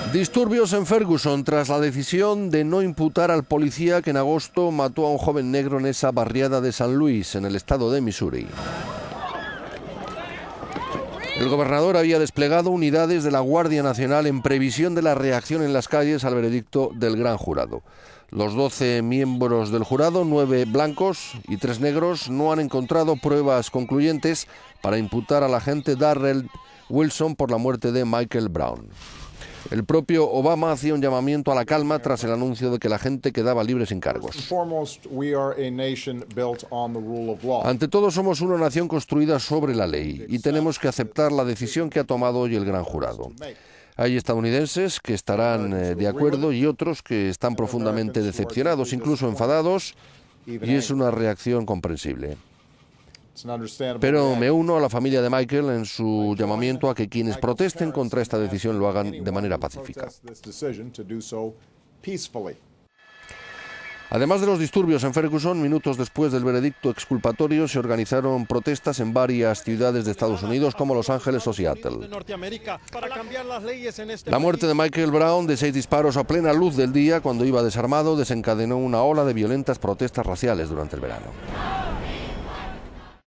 Disturbios en Ferguson tras la decisión de no imputar al policía que en agosto mató a un joven negro en esa barriada de San Luis, en el estado de Missouri. El gobernador había desplegado unidades de la Guardia Nacional en previsión de la reacción en las calles al veredicto del gran jurado. Los 12 miembros del jurado, 9 blancos y 3 negros, no han encontrado pruebas concluyentes para imputar al agente Darrell Wilson por la muerte de Michael Brown. El propio Obama hacía un llamamiento a la calma tras el anuncio de que la gente quedaba libre sin cargos. Ante todo, somos una nación construida sobre la ley y tenemos que aceptar la decisión que ha tomado hoy el gran jurado. Hay estadounidenses que estarán de acuerdo y otros que están profundamente decepcionados, incluso enfadados, y es una reacción comprensible. Pero me uno a la familia de Michael en su llamamiento a que quienes protesten contra esta decisión lo hagan de manera pacífica. Además de los disturbios en Ferguson, minutos después del veredicto exculpatorio se organizaron protestas en varias ciudades de Estados Unidos como Los Ángeles o Seattle. La muerte de Michael Brown, de 6 disparos a plena luz del día cuando iba desarmado, desencadenó una ola de violentas protestas raciales durante el verano.